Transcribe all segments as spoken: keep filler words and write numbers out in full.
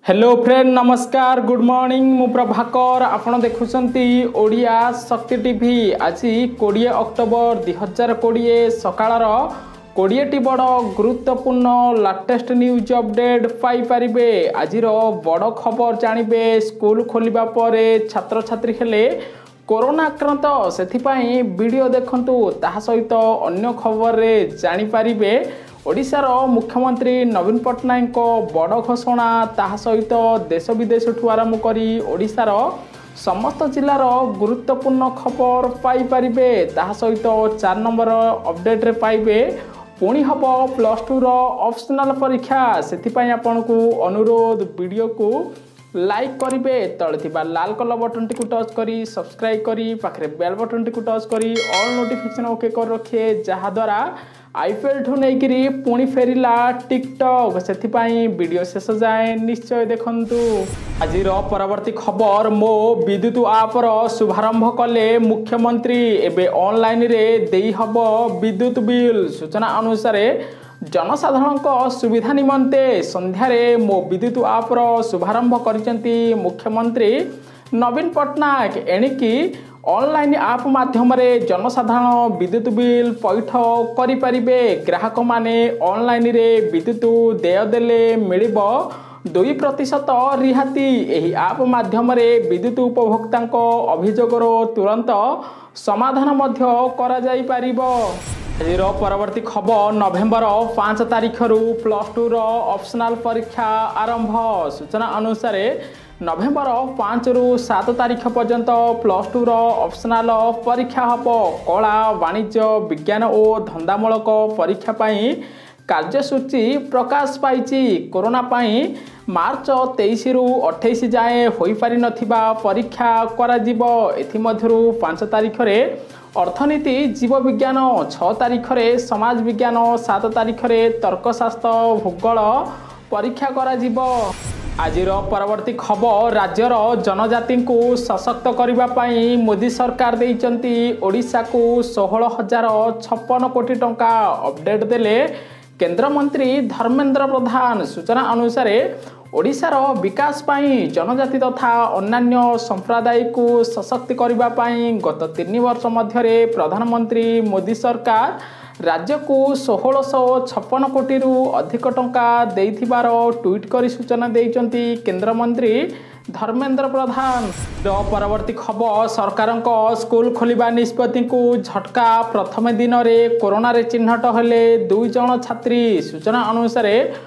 Hello friend नमस्कार good morning मु प्रभाकर आपण देखुछंती ओडिया शक्ति टीवी आज बीस अक्टोबर दुई हजार बीस सकाळर बीस टी बड़ गुरुत्वपूर्ण लेटेस्ट न्यूज अपडेट पाई परिबे। आजिर बड़ खबर जानिबे स्कूल खोलिबा परे छात्र छात्री हेले कोरोना आक्रांत सेथिपाई वीडियो देखंतु ताहा सहित अन्य खबर रे जानि परिबे। ओडिशार मुख्यमंत्री नवीन पट्टनायक बड़ घोषणा ताहा सहित देश विदेश ठू आरंभ करी ओडिशार समस्त जिलार गुरुत्वपूर्ण खबर पाई परिबे। ताहा सहित चार नंबर अपडेट रे पाइबे पुणी हम प्लस टू रो ऑप्शनल परीक्षा सेथिपाई आपनकु अनुरोध वीडियो को लाइक करिवे तळे थिबा लाल कलर बटन टी को टच करी सब्सक्राइब करी पाखरे बेल बटन टी को टच करी ऑल नोटिफिकेशन ओके कर रखे जहा द्वारा आईपीएल ठू नहीं पुणी फेरिला टिकटॉक से वीडियो शेष जाए निश्चय देखंतु। आज परवर्ती खबर मो विद्युत आप शुभारंभ कले मुख्यमंत्री एबे ऑनलाइन रे देई हब विद्युत बिल। सूचना अनुसार जनसाधारण सुविधा निमंते संध्यारे मो विद्युत आप शुभारंभ करिसेंती मुख्यमंत्री नवीन पट्टनायक। एणिकी ऑनलाइन आप माध्यम जनसाधारण विद्युत बिल पैठ करें। ग्राहक माने ऑनलाइन रे विद्युत देय देले मिलिबो दुई प्रतिशत रिहाती। एही आप माध्यम विद्युत उपभोक्ता अभियोगर तुरंत समाधान मध्य करा जाई पारिबो। आज परवर्ती खबर नवेम्बर पाँच तारिख रु प्लस टू रो ऑप्शनल परीक्षा आरंभ। सूचना अनुसार नवेम्बर पाँच रु सात तारिख पर्यंत प्लस टू रो ऑप्शनल परीक्षा हम। कला वाणिज्य विज्ञान और धंदामूलक परीक्षा पाई कार्यसूची प्रकाश पाई। कोरोना पाई मार्च तेईस रु अठाईस जाए हो पारि नथिबा परीक्षा करा जिवो। एथि मध्यरु पाँच तारिख रे अर्थनीति जीव विज्ञान, छह तारिख रे समाज विज्ञान, सात तारिख रे तर्कशास्त्र भूगोल परीक्षा करा जिवो। आज परवर्ती खबर राज्यर जनजाति को सशक्त करने मोदी सरकार देइचंती ओडिशा को सोलह हजार छप्पन कोटी टंका अपडेट देले केंद्र मंत्री धर्मेंद्र प्रधान। सूचना अनुसार ओडिशार विकास पाई जनजाति तथा अन्य संप्रदाय को सशक्त करने गत तीन वर्ष मध्य प्रधानमंत्री मोदी सरकार राज्य को सोलह सौ छप्पन कोटी रु अधिक टंका देइथिबार ट्वीट करी सूचना देइचंती केंद्र मंत्री धर्मेंद्र प्रधान। परवर्ती खबर सरकार स्कूल खोलिबा निष्पत्ति को झटका। प्रथम दिन में कोरोना रे चिन्हट हेले दुई जन छात्री। सूचना अनुसार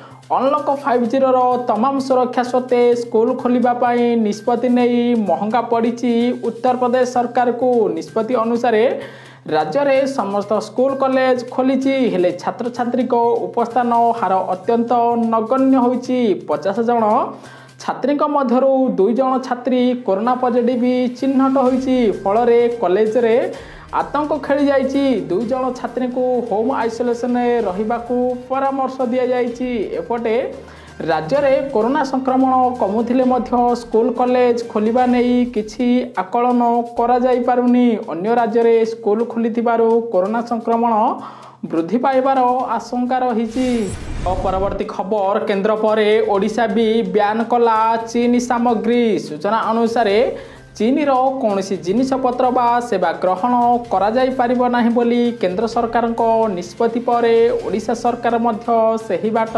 अनलक फाइव जीरो तमाम सुरक्षा सत्वे स्कूल खोलिबा पाई निष्पत्ति नहीं महंगा पड़ी उत्तर प्रदेश सरकार को। निष्पत्ति अनुसार राज्य में समस्त स्कूल कॉलेज खोली हेले छात्र छात्री को उपस्थान हार अत्यंत नगण्य होइछि। पचास जन छात्री मध्यरु दुई जन छात्री कोरोना पॉजिटिव चिन्हट होइछि। फल कॉलेज रे आतंक खेली जाइछि। दुई जन छात्री को होम आइसोलेशन रहिबाकू परामर्श दिया जाइछि। एपटे राज्य में कोरोना संक्रमण कमुथिले मध्य स्कूल कॉलेज खोलिबा नहीं किछि आकलन करा जाई पारुनी। अन्य राज्य में स्कूल खोलिथिबारु कोरोना संक्रमण वृद्धि पाइबार आशंका रहिछि। परवर्ती खबर केंद्र पर ओडिशा भी ब्यान कला चीन सामग्री। सूचना अनुसार चीन रो कौनसी जिनिस पत्र बा सेवा ग्रहण करा जाई पारिबो नाही बोली केंद्र सरकार को निष्पत्ति पर ओडिशा सरकार मध्य सही बाट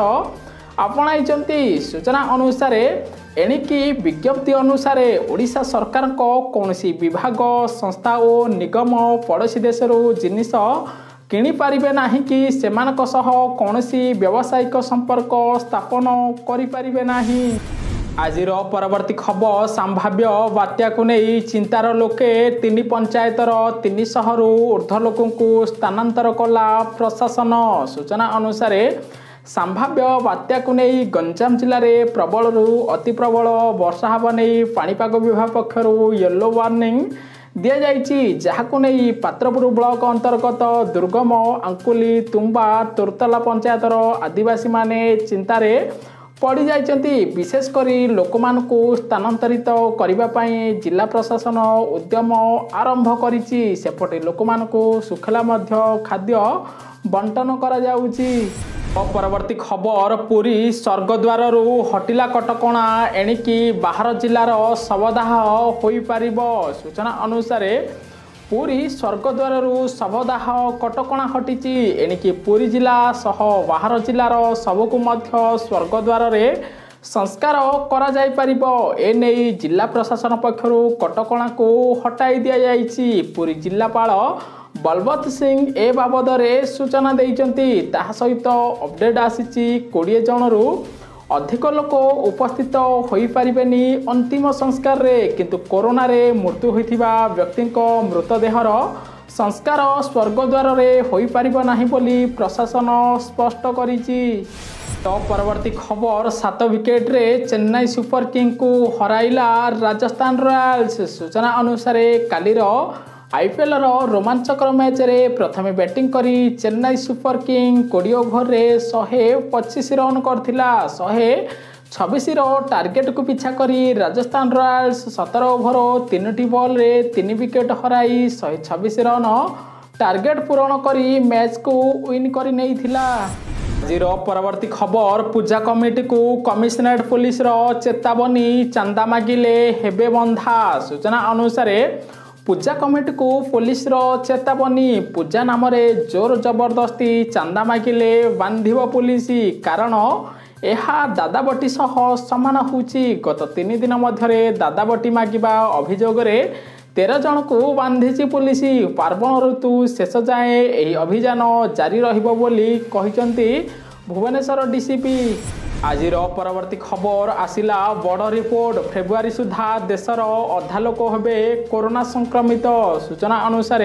अपनाई। सूचना अनुसार एणिकी विज्ञप्ति अनुसार ओडिशा सरकार को कौनसी विभाग संस्था और निगम पड़ोशी देश जिनिस किणी पारिबे नाही कि सेमानक सह कौनसी व्यावसायिक संपर्क स्थापन करि पारिबे नाही। आज परवर्ती खबर संभाव्य बात्या को नहीं चिंतार लोके तीन पंचायतर तीन शहरु ऊर्ध्व लोकों को स्थानांतर कला प्रशासन। सूचना अनुसार संभाव्य बात्या को नहीं गंजाम जिले में प्रबल रु अति प्रबल वर्षा हवा नहीं पाणीपाग विभाग पक्षर येलो वार्निंग दि जाइछि। जहाको नहीं पात्रपुर ब्लॉक अंतर्गत दुर्गम आंकुली तुम्बा तुरतला पंचायतर आदिवासी माने चिंतारे पड़ी जाइछन्ति। विशेषकर लोक मानकु स्थानांतरित करबा पई जिला प्रशासन उद्यम आरंभ करिछि। सेपटे लोक मानकु सुखला मध्य खाद्य बंटन करा जाउछि। परवर्ती खबर पुरी स्वर्गद्वार हटिला कटकणा एणिकी बाहर जिलार शवदाह हो पार। सूचना अनुसार पुरी स्वर्गद्वार शवदाह कटकणा हटिची एणिकी पुरी जिला सह बाहर जिलार सबकु मध्य स्वर्गद्वार संस्कार करा जाय परिबो। एने जिला प्रशासन पक्षरु कटकणा को हटाई दिया जायछि। पुरी जिलापाल बलवंत सिंह ए बाबद सूचना देइचंती। ताहा सहित अपडेट आसीछि बीस जन रु अधिक लोक उपस्थित होई परिबेनी अंतिम संस्कार रे, किंतु कोरोना रे मृत्यु होइथिबा व्यक्ति मृतदेहर संस्कार स्वर्गद्वार रे होई परिबो नाही बोली प्रशासन स्पष्ट करिछि। तो परवर्ती खबर सात विकेट रे चेन्नई सुपर किंग को हराइला राजस्थान रॉयल्स। सूचना अनुसार कालीर आईपीएल रो रोमांचकर मैच रे प्रथमे बैटिंग करी चेन्नई सुपर किंग बीस ओभर रे एक सौ पच्चीस रन करथिला। एक सौ छब्बीस रो टार्गेट को पीछा करी राजस्थान रॉयल्स सत्रह ओभर तीन टी बॉल रे तीन विकेट हराई एक सौ छब्बीस रन टार्गेट पूरण करी मैच को विन करी नैथिला। आजिर परवर्ती खबर पूजा कमिटी को कमिशनरेट पुलिस रो चेतावनी चांदा मागिले हेबे बंधा। सूचना अनुसार पूजा कमिटी को पुलिस रो चेतावनी पूजा नाम रे जोर जबरदस्ती चांदा मागिले बांधिब पुलिस, कारण यह दादाबटी सह समान होउची। गत तीन दिन मध्य दादाबटी मागिबा अभियोग रे तेरह जन को बांधिची पुलिस। पार्वण ऋतु शेष जाए यही अभियान जारी रहिबो बोली कहिसंती भुवनेश्वर डीसीपी। आजिर परवर्ती खबर आसिला बड़ रिपोर्ट फेब्रुआरी सुधा देशर अधा लोक हेबे कोरोना संक्रमित। सूचना अनुसार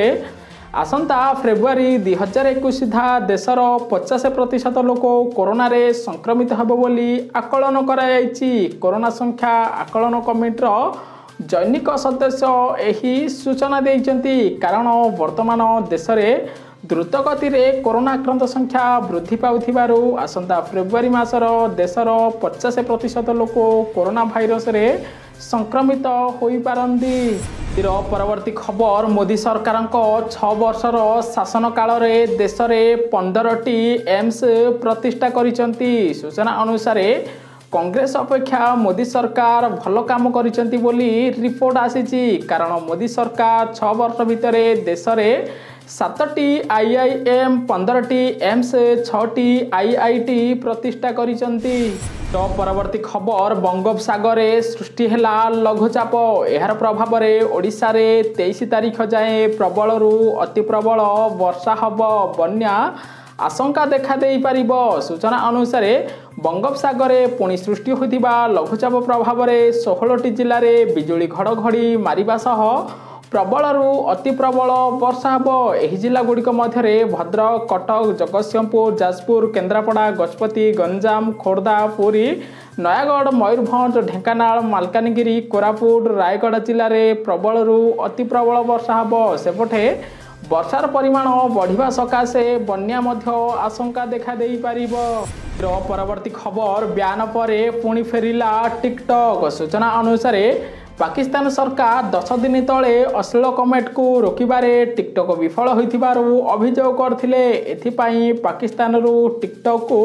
आसंता फेब्रुआरी दुई हजार एक सुधा देशर पचास प्रतिशत लोक कोरोना रे संक्रमित हेबे बोली आकलन करा जायछि। कोरोना संख्या आकलन कमिटीर जैनिक सदस्य यही सूचना देइचंती, कारण वर्तमान देश में द्रुत गति रे कोरोना आक्रांत संख्या वृद्धि पाउथिबारु आसंता फेब्रुआरी मासर देशर पचास प्रतिशत लोक कोरोना भाइरस रे संक्रमित होई पारंती। परवर्ती खबर मोदी सरकार छह वर्षर शासन काल रे देश में पंद्रह टी एम्स प्रतिष्ठा करिसंती। सूचना अनुसार कांग्रेस अपेक्षा मोदी सरकार भल काम करिसंती बोली रिपोर्ट आसीची, कारण मोदी सरकार छह वर्ष भितर देश में सात टी आईआईएम पंद्रह टी एम्स छह टी आईआईटी प्रतिष्ठा करिसंती। तो परवर्ती खबर बंगोपसागर सृष्टि हेला लघुचाप, यार प्रभाव रे ओडिशा रे तेईस तारीख जाए प्रबल रु अति प्रबल वर्षा हब, बन्या आशंका देखा दे पारिबो। सूचना अनुसार बंगोपसागर पुणी सृष्टि होइथिबा लघुचाप प्रभाव रे सोलह टी जिल्ला रे बिजुली घड़घड़ी मारिबा सह प्रबल रु अति प्रबल वर्षा हब। एही जिल्ला गुड़िक मध्य भद्रक, कटक, जगतसिंहपुर, जाजपुर, केन्द्रापड़ा, गजपति, गंजाम, खोर्धा, पुरी, नयागढ़, मयूरभंज, ढेंकानाल, मालकानगिरी, कोरापुट, रायगढ़ जिल्ला रे प्रबल रु अति प्रबल वर्षा हब। सेपटे वर्षार परिमाण बढ़िबा सकाशे बन्या मध्य आशंका देखा दे पारिबो। परवर्ती खबर ब्यान परे पुणी फेरिला टिकटक। सूचना अनुसार पाकिस्तान सरकार दस दिन तले अश्लील कमेंट को रोकबारे टिकटक विफल होइथिबारु अभियोग करथिले। एथिपाई पाकिस्तान रु टिकटक को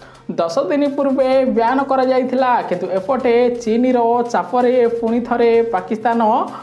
दस दिन पूर्वे ब्यान करा जायथिला, किंतु एपटे चीन रो चापरे पुणी थरे पाकिस्तान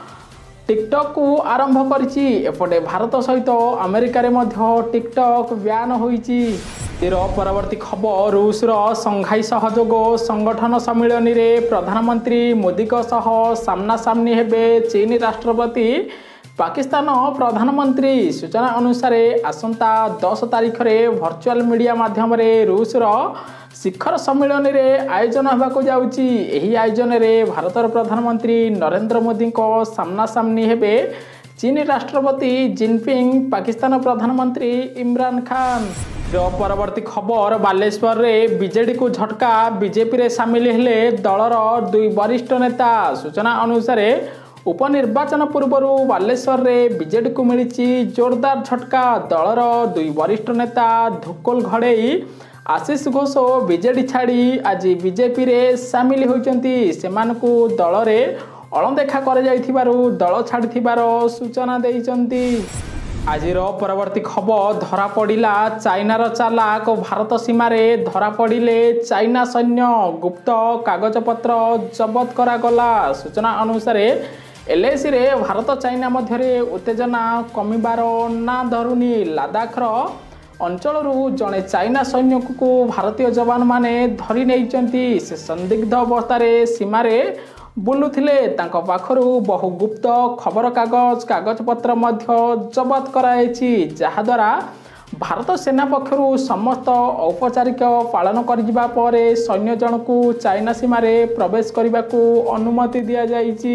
टिकटक को आरंभ करिछि। एपटे भारत सहित अमेरिका रे मध्य टिकटक ब्यान होइछि। परवर्ती खबर रूस रो संघाई सहयोग संगठन सम्मेलन रे प्रधानमंत्री मोदी को सह सामना सामनी हेबे चीन राष्ट्रपति पाकिस्तान प्रधानमंत्री। सूचना अनुसार आसंता दस तारीख रे वर्चुअल मीडिया माध्यम रे रूस रो शिखर सम्मेलन रे आयोजन होबाकू जाउची। एही आयोजन रे भारतर प्रधानमंत्री नरेंद्र मोदी को सामना सामनी हेबे चीन राष्ट्रपति जिनपिंग, पाकिस्तान प्रधानमंत्री इमरान खान। परवर्ती खबर बालेश्वर रे बीजेडी को झटका, बीजेपी रे सामिल हेले दलर दुई वरिष्ठ नेता। सूचना अनुसार उपनिर्वाचन पूर्व बालेश्वर रे बीजेडी को मिली जोरदार झटका। दलर दुई वरिष्ठ नेता धुकुल घड़ेई, आशीष घोष बीजेडी छाड़ी आज बीजेपी रे सामिल होइचंती। सेमानकु दल रे अणदेखा कर जाइथिबारु दल छाड़िथिबार सूचना देइचंती। आजिर परवर्ती खबर धरा पड़ा चाइनार चालाक भारत सीमार धरा पड़े चाइना सैन्य गुप्त कागजपत्र जबत करागला। सूचना अनुसार एलएसी रे भारत चाइना मध्य उत्तेजना कमिबार ना धरुनी। लद्दाखर अंचल जड़े चाइना सैनिक को भारतीय जवान माने धरी नहीं से संदिग्ध अवस्था सीमार बुलुथिले तांको पाखरु बहु गुप्त खबर कागज कागजपत्र मध्य जबत करायछि जहा द्वारा भारत सेना पक्षरु समस्त औपचारिक पालन करिबा परे सैन्य जनकु चाइना सीमारे प्रवेश करबाकू अनुमति दिया जाइछि।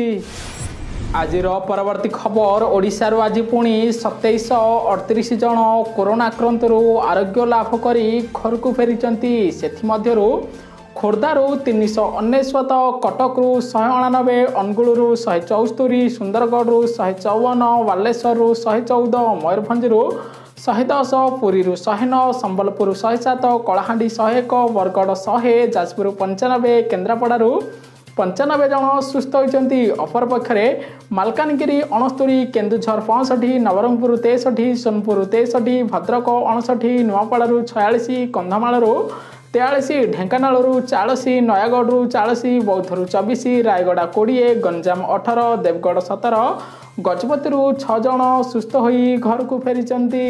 आजिर परवर्ती खबर ओडिशा रो आज पुणी सत्ताईस अड़तीस जन कोरोना आक्रांतरू आरोग्य लाभ करी घर को फेरिचंती। सेथि मध्यरु खोर्धारू तीन सौ अनेश्वत कटकू शहे अणानबे अनुगुलू शहे चौस्तरी सुंदरगढ़ शहे चौवन बालेश्वर शहे चौदह मयूरभंजरू शहे दस पुरी शहे नौ संबलपुर शहे सात कलाहांडी शहे एक बरगढ़ शहे जाजपुर पंचानबे केन्द्रापड़ारू पंचानबे जन सुस्थ होती। अपर पक्षरे मालकानगिरी अणस्तरी केन्दुझर पैंसठी नवरंगपुर तेसठी सोनपुर तेसठी भद्रक अणसठी नुआपड़ारू छयालीस कंधमालू तेयालीस ढेंकानाल चालीस नयागढ़ चालीस बौद्धरू चौबीस रायगड़ा कोड़े गंजाम अठारह देवगढ़ सतर गजपति छह जन सुस्थ होई घर को फेरिचंती।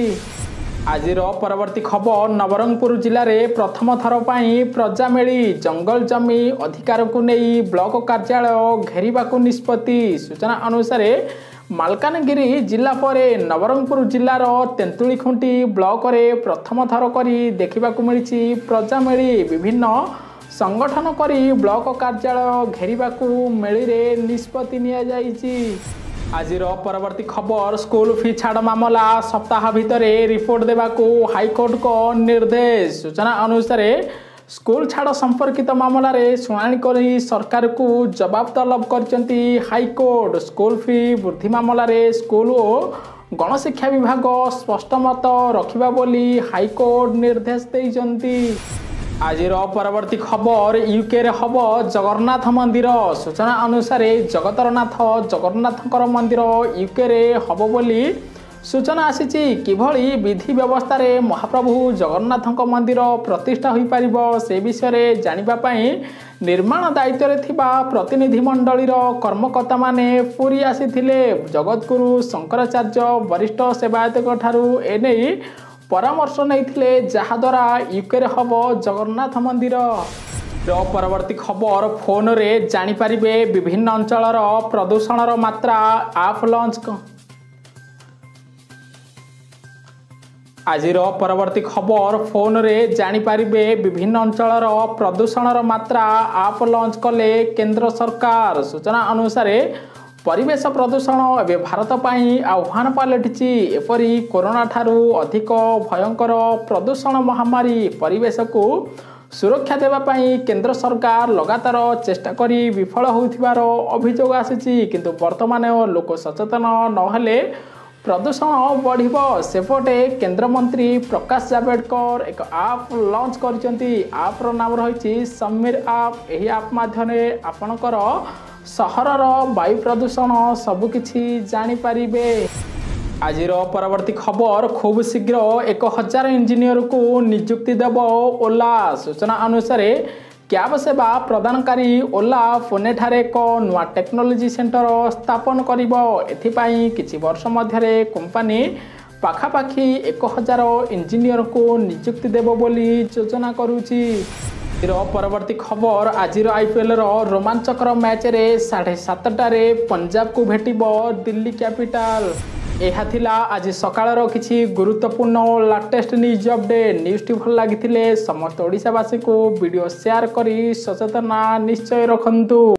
आजिर परवर्ती खबर नवरंगपुर जिले में प्रथम थर पाई प्रजा मेली जंगल जमी अधिकार को नहीं ब्लॉक कार्यालय घेरिबा को निष्पत्ति। सूचना अनुसार मालकानगिरी जिला पर नवरंगपुर जिलार तेंतुली खुंटी ब्लॉक रे प्रथम थर करी देखा मिली प्रजा मेली विभिन्न संगठन करी ब्लॉक कार्यालय घेरिबा को मेली रे निष्पत्ति निया जाइछि। आजिर परवर्ती खबर स्कूल फी छाड़ मामला सप्ताह भितर रिपोर्ट देवाकू हाईकोर्ट को निर्देश। सूचना अनुसार स्कूल छाड़ संपर्कित मामला रे शुणाणी करी सरकार को जवाब तलब करचंती हाईकोर्ट। स्कूल फी वृद्धि मामला रे स्कूल और गणशिक्षा विभाग स्पष्ट मत रखिबा बोली हाईकोर्ट निर्देश देइचंती। आजिर परवर्ती खबर यूके रे हब जगन्नाथ मंदिर। सूचना अनुसार जगतरनाथ जगन्नाथकर मंदिर यूके रे हब बोली सूचना आसीची। किभली विधि व्यवस्था रे महाप्रभु जगन्नाथक मंदिर प्रतिष्ठा होई पारिबो से विषय रे जानिबा पई निर्माण दायित्व रे थिबा प्रतिनिधि मंडलीर कर्मकर्ता माने पुरी आसीथिले। जगतगुरु शंकराचार्य वरिष्ठ सेवायतक ठारू एने परामर्श नैथिले जहा द्वारा यूके रे हब जगन्नाथ मंदिर। परवर्ती खबर फोन रे जानि पारिबे विभिन्न अंचलर प्रदूषणर मात्रा आप लॉन्च। आजिर परवर्ती खबर फोन रे जानि पारिबे विभिन्न अंचलर प्रदूषणर मात्रा आप लॉन्च कले केंद्र सरकार। सूचना अनुसार परिवेश प्रदूषण एवं भारत पाई आह्वान पलटिछि। एपरी कोरोना ठारू अधिक भयंकर प्रदूषण महामारी परिवेश को सुरक्षा देवा पाई केंद्र सरकार लगातार चेष्टा करी विफल होथिबार अभियोग आसीछि। किंतु वर्तमान लोक सचेतन नहेले प्रदूषण बढ़िबो। सेपटे केंद्र मंत्री प्रकाश जावड़ेकर एक आप लॉन्च करचंती। आप्र नाम रही समीर आप। एही आप माध्यमे आपणकर सहरर वायु प्रदूषण सबकिछि जानि पारिबे। आजिर परवर्ती खबर खूब शीघ्र एक हजार इंजीनियर को नियुक्ति देव ओला। सूचना अनुसार क्याब सेवा प्रदानकारी ओला पुणे ठारे एक नुआ टेक्नोलोजी सेंटर स्थापन करिबो। एथिपाई किछि वर्ष मध्यरे कंपनी पाखापाखी एक हजार इंजीनियर को नियुक्ति देव बोली योजना करुछि। परवर्ती खबर आजिर आईपीएल रो रोमांचकर मैच रे साढ़े सातटारे पंजाब को भेटिबो दिल्ली कैपिटल। यह थिला आज सकाळर किछि गुरुत्वपूर्ण लेटेस्ट न्यूज अपडेट। न्यूज टी भल लागिथिले समस्त ओडिसावासी को वीडियो शेयर करी सचेतना निश्चय रखंतु।